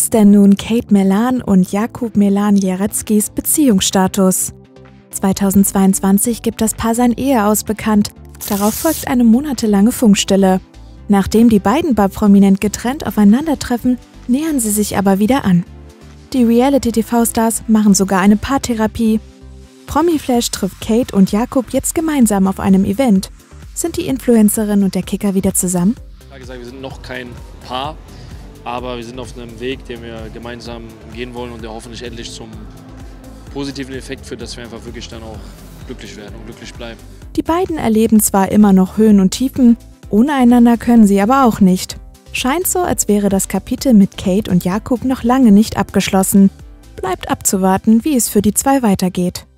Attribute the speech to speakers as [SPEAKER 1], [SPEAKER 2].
[SPEAKER 1] ist denn nun Kate Melan und Jakub Melan-Jareckis Beziehungsstatus? 2022 gibt das Paar sein Eheaus bekannt. Darauf folgt eine monatelange Funkstille. Nachdem die beiden bald prominent getrennt aufeinandertreffen, nähern sie sich aber wieder an. Die Reality-TV-Stars machen sogar eine Paartherapie. Promiflash trifft Kate und Jakub jetzt gemeinsam auf einem Event. Sind die Influencerin und der Kicker wieder zusammen?
[SPEAKER 2] Ich habe gesagt, wir sind noch kein Paar, aber wir sind auf einem Weg, den wir gemeinsam gehen wollen und der hoffentlich endlich zum positiven Effekt führt, dass wir einfach wirklich dann auch glücklich werden und glücklich bleiben.
[SPEAKER 1] Die beiden erleben zwar immer noch Höhen und Tiefen, ohne einander können sie aber auch nicht. Scheint so, als wäre das Kapitel mit Kate und Jakub noch lange nicht abgeschlossen. Bleibt abzuwarten, wie es für die zwei weitergeht.